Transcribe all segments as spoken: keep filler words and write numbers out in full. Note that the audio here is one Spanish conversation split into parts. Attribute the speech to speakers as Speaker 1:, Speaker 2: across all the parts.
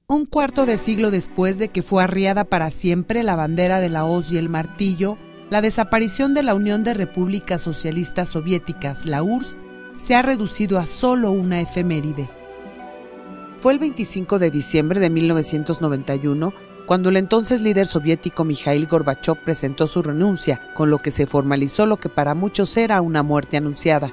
Speaker 1: Un cuarto de siglo después de que fue arriada para siempre la bandera de la hoz y el martillo, la desaparición de la Unión de Repúblicas Socialistas Soviéticas, la U R S S, se ha reducido a solo una efeméride. Fue el veinticinco de diciembre de mil novecientos noventa y uno cuando el entonces líder soviético Mikhail Gorbachov presentó su renuncia, con lo que se formalizó lo que para muchos era una muerte anunciada.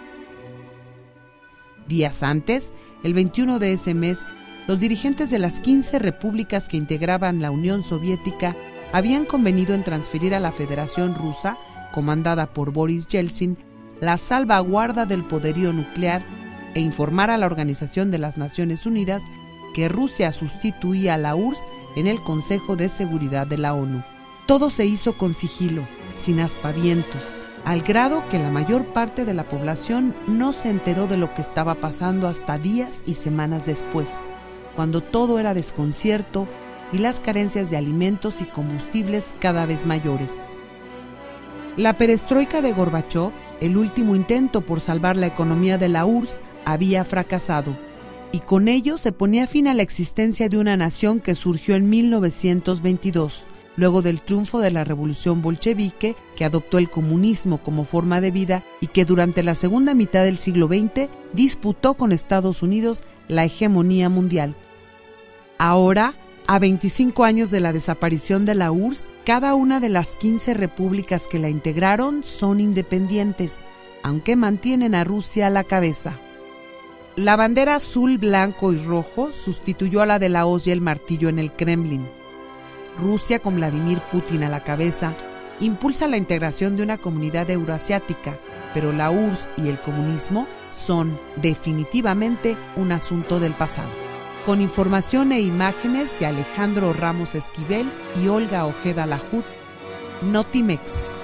Speaker 1: Días antes, el veintiuno de ese mes, los dirigentes de las quince repúblicas que integraban la Unión Soviética habían convenido en transferir a la Federación Rusa, comandada por Boris Yeltsin, la salvaguarda del poderío nuclear e informar a la Organización de las Naciones Unidas que Rusia sustituía a la U R S S en el Consejo de Seguridad de la ONU. Todo se hizo con sigilo, sin aspavientos, al grado que la mayor parte de la población no se enteró de lo que estaba pasando hasta días y semanas después, cuando todo era desconcierto y las carencias de alimentos y combustibles cada vez mayores. La perestroika de Gorbachov, el último intento por salvar la economía de la U R S S, había fracasado, y con ello se ponía fin a la existencia de una nación que surgió en mil novecientos veintidós, luego del triunfo de la revolución bolchevique, que adoptó el comunismo como forma de vida y que durante la segunda mitad del siglo veinte disputó con Estados Unidos la hegemonía mundial. Ahora, a veinticinco años de la desaparición de la U R S S, cada una de las quince repúblicas que la integraron son independientes, aunque mantienen a Rusia a la cabeza. La bandera azul, blanco y rojo sustituyó a la de la hoz y el martillo en el Kremlin. Rusia, con Vladimir Putin a la cabeza, impulsa la integración de una comunidad euroasiática, pero la U R S S y el comunismo son definitivamente un asunto del pasado. Con información e imágenes de Alejandro Ramos Esquivel y Olga Ojeda Lajut, Notimex.